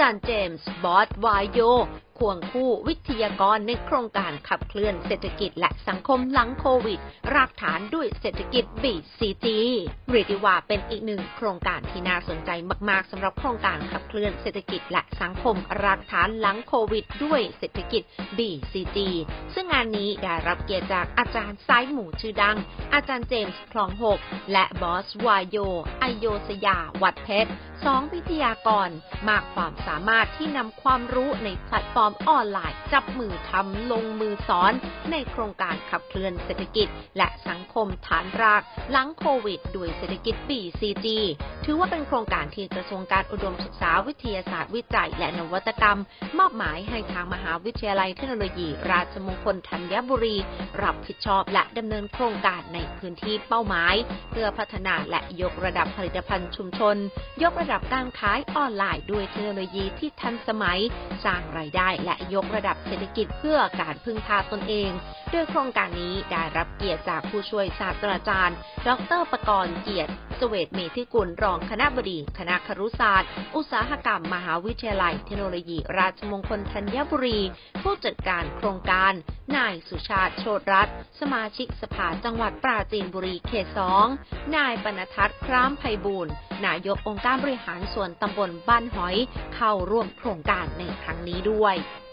ารย์เจมส์บอสวายโยควงคู่วิทยากรในโครงการขับเคลื่อนเศรษฐกิจและสังคมหลังโควิดรากฐานด้วยเศรษฐกิจ BCG เรียกได้ว่าเป็นอีกหนึ่งโครงการที่น่าสนใจมากๆสำหรับโครงการขับเคลื่อนเศรษฐกิจและสังคมรากฐานหลังโควิดด้วยเศรษฐกิจ BCG ซึ่งงานนี้ได้รับเกียรติจากอาจารย์สายหมู่ชื่อดังอาจารย์เจมส์คลอง6และบอสวายโยอโยสยาวัดเพชร2วิทยากรมากความสามารถที่นำความรู้ในแพลตฟอร์มออนไลน์จับมือทำลงมือสอนในโครงการขับเคลื่อนเศรษฐกิจและสังคมฐานรากหลังโควิดด้วยเศรษฐกิจ BCG ถือว่าเป็นโครงการที่กระทรวงการอุดมศึกษาวิทยาศาสตร์วิจัยและนวัตกรรมมอบหมายให้ทางมหาวิทยาลัยเทคโนโลยีราชมงคลธัญบุรีรับผิดชอบและดำเนินโครงการในพื้นที่เป้าหมายเพื่อพัฒนาและยกระดับผลิตภัณฑ์ชุมชนยกระดับการขายออนไลน์ด้วยเทคโนโลยีที่ทันสมัยสร้างรายได้และยกระดับเศรษฐกิจเพื่อการพึ่งพาตนเองโดยโครงการนี้ได้รับเกียรติจากผู้ช่วยศาสตราจารย์ดร.ปกรณ์เกียรติเสวตเมธิกุลรองคณบดีคณะครุศาสตร์อุตสาหกรรมมหาวิทยาลัยเทคโนโลยีราชมงคลธัญบุรีผู้จัดการโครงการนายสุชาติโชติรัตน์สมาชิกสภาจังหวัดปราจีนบุรีเขต 2นายปณทัศน์คร้ามไพบูลย์นายกองค์การบริหารส่วนตำบลบ้านหอยเข้าร่วมโครงการในครั้งนี้ด้วย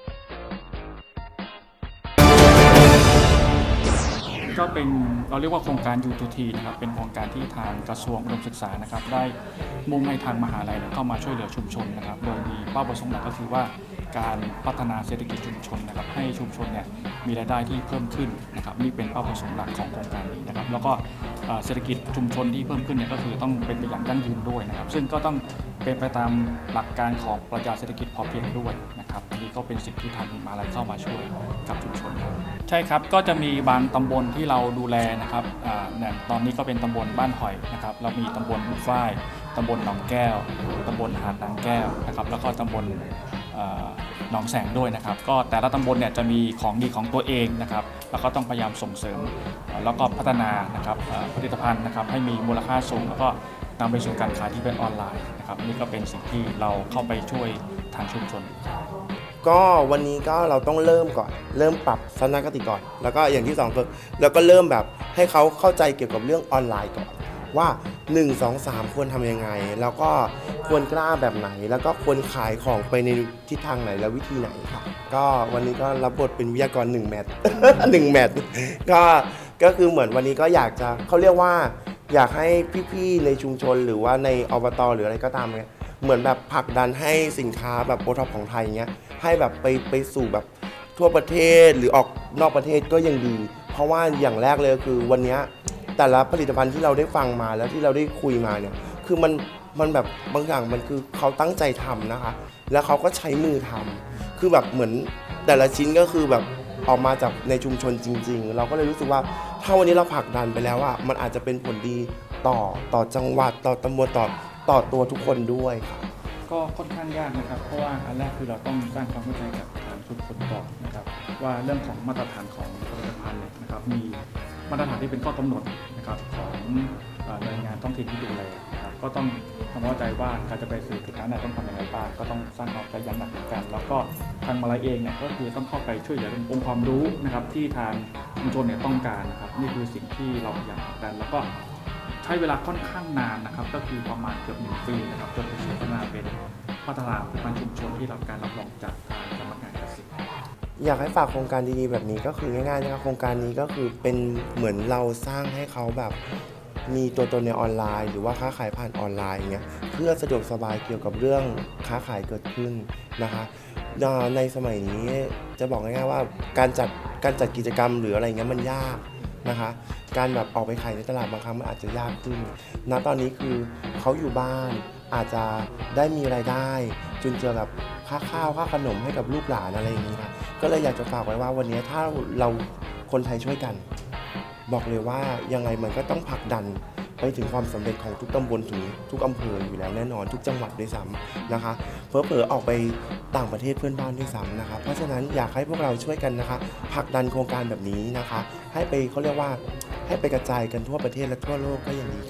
ก็เป็นเราเรียกว่าโครงการ U2T นะครับเป็นโครงการที่ทางกระทรวงอุดมศึกษานะครับได้มุ่งให้ทางมหาลัยเข้ามาช่วยเหลือชุมชนนะครับโดยมีเป้าประสงค์หลักก็คือว่าการพัฒนาเศรษฐกิจชุมชนนะครับให้ชุมชนเนี่ยมีรายได้ที่เพิ่มขึ้นนะครับนี่เป็นเป้าประสงค์หลักของโครงการนี้นะครับแล้วก็เศรษฐกิจชุมชนที่เพิ่มขึ้นเนี่ยก็คือต้องเป็นไปอย่างยั่งยืนด้วยนะครับซึ่งก็ต้องเป็นไปตามหลักการของปรัชญาเศรษฐกิจพอเพียงด้วยนะครับอันนี้ก็เป็นสิ่งที่ทางมหาลัยเข้ามาช่วยกับชุมชนใช่ครับก็จะมีบางตำบลที่เราดูแลนะครับตอนนี้ก็เป็นตำบลบ้านหอยนะครับเรามีตำบลบุฝ้ายตำบลหนองแก้วตำบลหาดนางแก้วนะครับแล้วก็ตำบลหนองแสงด้วยนะครับก็แต่ละตำบลเนี่ยจะมีของดีของตัวเองนะครับแล้วก็ต้องพยายามส่งเสริมแล้วก็พัฒนานะครับผลิตภัณฑ์นะครับให้มีมูลค่าสูงแล้วก็นำไปสู่การขายที่เป็นออนไลน์นะครับนี่ก็เป็นสิ่งที่เราเข้าไปช่วยทางชุมชนก็วันนี้ก็เราต้องเริ่มก่อนเริ่มปรับทัศนคติก่อนแล้วก็อย่างที่2คือแล้วก็เริ่มแบบให้เขาเข้าใจเกี่ยวกับเรื่องออนไลน์ก่อนว่า1 2 3ควรทำยังไงแล้วก็ควรกล้าแบบไหนแล้วก็ควรขายของไปในทิศทางไหนและวิธีไหนค่ะก็วันนี้ก็รับบทเป็นวิทยากร1 แมตช์ 1 แมตช์ก็คือเหมือนวันนี้ก็อยากจะเขาเรียกว่าอยากให้พี่ๆในชุมชนหรือว่าในอบตหรืออะไรก็ตามเนี่ยเหมือนแบบผลักดันให้สินค้าแบบโอท็อปของไทยเงี้ยให้แบบไปสู่แบบทั่วประเทศหรือออกนอกประเทศก็ยังดีเพราะว่าอย่างแรกเลยคือวันนี้แต่ละผลิตภัณฑ์ที่เราได้ฟังมาแล้วที่เราได้คุยมาเนี่ยคือมันแบบบางอย่างมันคือเขาตั้งใจทำนะคะแล้วเขาก็ใช้มือทำคือแบบเหมือนแต่ละชิ้นก็คือแบบออกมาจากในชุมชนจริงๆเราก็เลยรู้สึกว่าถ้าวันนี้เราผลักดันไปแล้วอะมันอาจจะเป็นผลดีต่อจังหวัดต่อตำบลต่อตัวทุกคนด้วยค่ะก็ค่อนข้างยากนะครับเพราะว่าอันแรกคือเราต้องสร้างความเข้าใจกับทางชุมชนก่อนนะครับว่าเรื่องของมาตรฐานของผลิตภัณฑ์นะครับมีมาตรฐานที่เป็นข้อกำหนดนะครับของหน่วยงานท้องถิ่นที่ดูแลนะครับก็ต้องทำเข้าใจว่าการจะไปสู่จุดนั้นต้องทำอย่างไรบ้างก็ต้องสร้างความใจยันหนักเหมือนกันแล้วก็ทางมหาลัยเองเนี่ยก็คือต้องเข้าไปช่วยเหลือเรื่ององค์ความรู้นะครับที่ทางชุมชนเนี่ยต้องการนะครับนี่คือสิ่งที่เราพยายามกันแล้วก็ใช้เวลาค่อนข้างนานนะครับก็คือประมาณเกือบ1 ปีนะครับจนถึงพัฒนาเป็นพัฒนาผลิตภัณฑ์ชุมชนที่รับการรับรองจากทางสำนักงานเกษตรอยากให้ฝากโครงการดีๆแบบนี้ก็คือง่ายๆนะครับโครงการนี้ก็คือเป็นเหมือนเราสร้างให้เขาแบบมีตัวตนในออนไลน์หรือว่าค้าขายผ่านออนไลน์เงี้ยเพื่อสะดวกสบายเกี่ยวกับเรื่องค้าขายเกิดขึ้นนะคะในสมัยนี้จะบอกง่ายๆว่าการจัดกิจกรรมหรืออะไรเงี้ยมันยากนะคะการแบบออกไปขายในตลาดบางครั้งมันอาจจะยากขึ้นณตอนนี้คือเขาอยู่บ้านอาจจะได้มีรายได้จุนเจือกับค่าข้าวค่าขนมให้กับลูกหลานอะไรอย่างนี้ค่ะก็เลยอยากจะฝากไว้ว่าวันนี้ถ้าเราคนไทยช่วยกันบอกเลยว่ายังไงมันก็ต้องผลักดันไปถึงความสำเร็จของทุกตำบลถึงทุกอำเภออยู่แล้วแน่นอนทุกจังหวัดด้วยซ้ำนะคะเผลอๆออกไปต่างประเทศเพื่อนบ้านด้วยซ้ำนะคะเพราะฉะนั้นอยากให้พวกเราช่วยกันนะคะผลักดันโครงการแบบนี้นะคะให้ไปเขาเรียกว่าให้ไปกระจายกันทั่วประเทศและทั่วโลกก็ยังดีค่ะ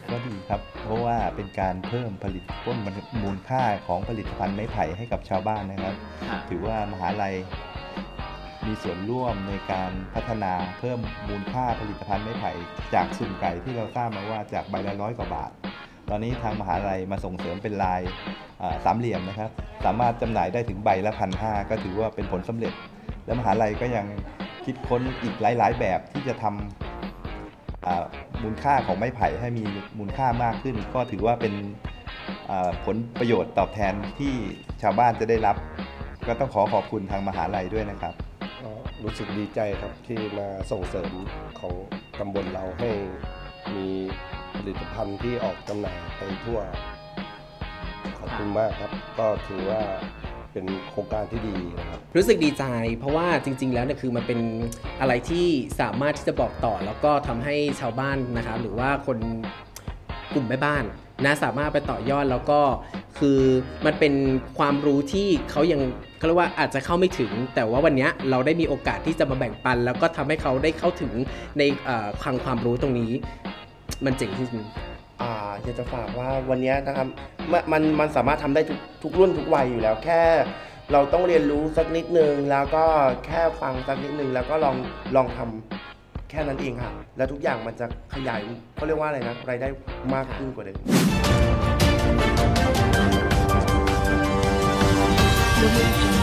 ก็ดีครับเพราะว่าเป็นการเพิ่มมูลค่าของผลิตภัณฑ์ไม้ไผ่ให้กับชาวบ้านนะครับถือว่ามหาลัยมีส่วนร่วมในการพัฒนาเพิ่มมูลค่าผลิตภัณฑ์ไม้ไผ่จากสุ่มไก่ที่เราทราบมาว่าจากใบละ100 กว่าบาทตอนนี้ทางมหาลัยมาส่งเสริมเป็นลายสามเหลี่ยมนะครับสามารถจำหน่ายได้ถึงใบละ1,500ก็ถือว่าเป็นผลสำเร็จและมหาลัยก็ยังคิดค้นอีกหลายๆแบบที่จะทำมูลค่าของไม้ไผ่ให้มีมูลค่ามากขึ้นก็ถือว่าเป็นผลประโยชน์ตอบแทนที่ชาวบ้านจะได้รับก็ต้องขอบคุณทางมหาลัยด้วยนะครับรู้สึกดีใจครับที่มาส่งเสริมของตำบลเราให้มีผลิตภัณฑ์ที่ออกจำหน่ายไปทั่วขอบคุณมากครับก็ถือว่าเป็นโครงการที่ดีนะครับรู้สึกดีใจเพราะว่าจริงๆแล้วเนี่ยคือมันเป็นอะไรที่สามารถที่จะบอกต่อแล้วก็ทำให้ชาวบ้านนะครับหรือว่าคนกลุ่มแม่บ้านนะสามารถไปต่อยอดแล้วก็คือมันเป็นความรู้ที่เขายังเขาเรียกว่าอาจจะเข้าไม่ถึงแต่ว่าวันนี้เราได้มีโอกาสที่จะมาแบ่งปันแล้วก็ทำให้เขาได้เข้าถึงในความรู้ตรงนี้มันเจ๋งที่สุดอยากจะฝากว่าวันนี้นะครับมันสามารถทำได้ทุกรุ่นทุกวัยอยู่แล้วแค่เราต้องเรียนรู้สักนิดนึงแล้วก็แค่ฟังสักนิดนึงแล้วก็ลองทำแค่นั้นเองค่ะแล้วทุกอย่างมันจะขยายเขาเรียกว่าอะไรนะรายได้มากขึ้นกว่าเดิม